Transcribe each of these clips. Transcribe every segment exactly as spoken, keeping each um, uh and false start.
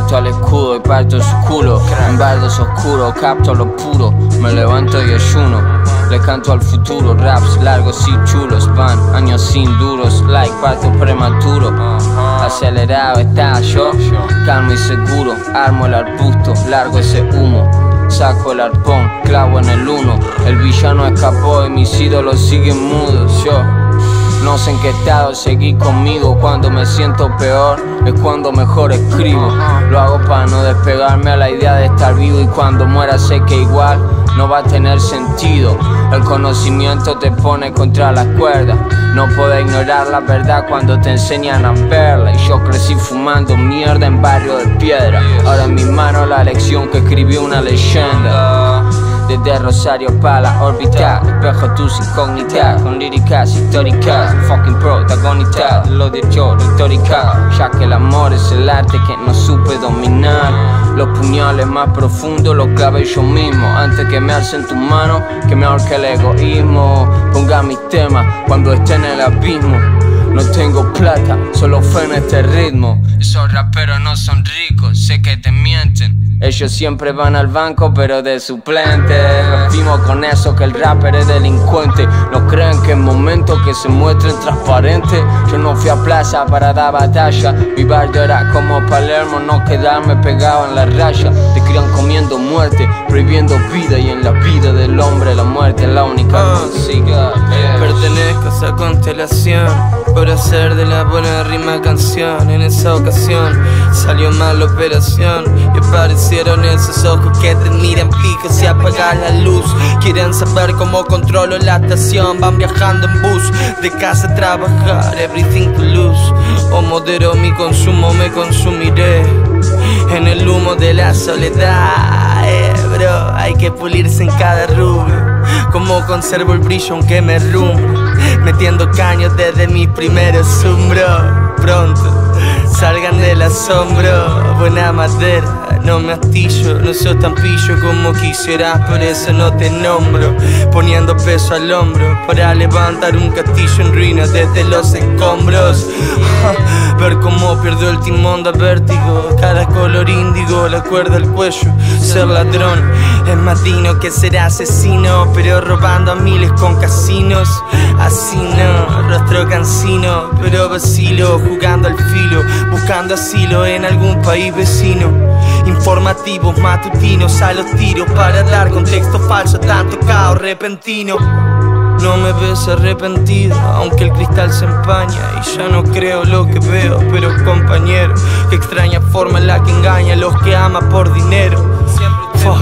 apunto al escudo y parto su culo. En bardos oscuros capto lo puro, me levanto y ayuno. Le canto al futuro, raps largos y chulos. Van años sin duros, like parto prematuro. Acelerado está yo, calmo y seguro. Armo el arbusto, largo ese humo. Saco el arpón, clavo en el uno. El villano escapó y mis ídolos siguen mudos. Yo no sé en qué estado seguí conmigo. Cuando me siento peor es cuando mejor escribo. Lo hago para no despegarme a la idea de estar vivo. Y cuando muera sé que igual no va a tener sentido. El conocimiento te pone contra las cuerdas. No puedo ignorar la verdad cuando te enseñan a verla. Y yo crecí fumando mierda en barrio de piedra. Ahora en mis manos la lección que escribió una leyenda. Desde Rosario para la órbita, espejo tus incógnitas, con líricas históricas, fucking protagonista de lo de yo, retórica. Ya que el amor es el arte que no supe dominar. Los puñales más profundos los clavé yo mismo. Antes que me alcen tus manos, que me ahorque el egoísmo. Ponga mis temas cuando esté en el abismo. No tengo plata, solo fe en este ritmo. Esos raperos no son ricos, sé que te mienten. Ellos siempre van al banco pero de suplente. Rompimos con eso que el rapper es delincuente. No creen que es momento que se muestren transparentes. Yo no fui a plaza para dar batalla. Mi barrio era como Palermo, no quedarme pegado en la raya. Te crían comiendo muerte, prohibiendo vida. Y en la vida del hombre la muerte es la única consiga. Pertenezco a esa constelación por hacer de la buena rima canción. En esa ocasión salió mal la operación y aparecieron esos ojos que te miran fijos si apagas la luz. Quieren saber cómo controlo la estación. Van viajando en bus, de casa a trabajar, everything to lose. O modero mi consumo, me consumiré en el humo de la soledad. Eh, bro, hay que pulirse en cada rubro. Como conservo el brillo aunque me rumbo, metiendo caños desde mis primeros zumbros. Pronto salgan del asombro, buena madera, no me astillo. No soy tan pillo como quisieras, por eso no te nombro. Poniendo peso al hombro para levantar un castillo en ruinas desde los escombros. Ver cómo pierdo el timón da vértigo. Cara color índigo, la cuerda al cuello. Ser ladrón es más digno que ser asesino, pero robando a miles con casinos. Así no, rostro cansino, pero vacilo, jugando al filo, buscando asilo en algún país vecino. Informativos matutinos a los tiros para dar contexto falso a tanto caos repentino. No me ves arrepentido, aunque el cristal se empaña y ya no creo lo que veo. Pero compañero, que extraña forma en la que engaña a los que ama por dinero. Fuck.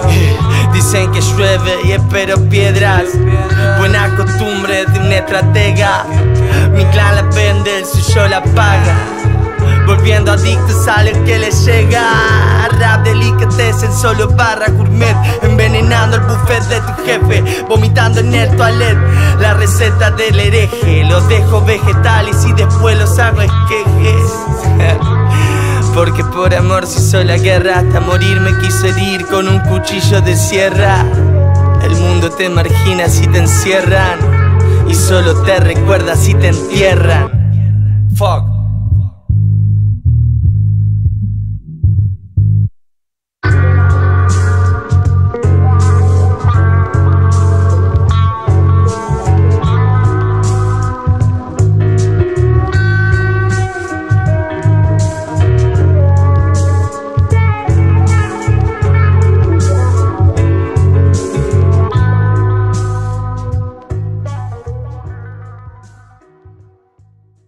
Dicen que llueve y espero piedras, buena costumbre de un estratega. Mi clan la vende, el suyo la paga, volviendo adictos a lo que les llega. Rap delicatessen, solo barra gourmet, envenenando el buffet de tu jefe, vomitando en el toilet la receta del hereje. Los dejo vegetales y después los hago esquejes. Porque por amor se hizo la guerra, hasta morir me quise herir con un cuchillo de sierra. El mundo te margina si te encierran y solo te recuerda si te entierran. Fuck.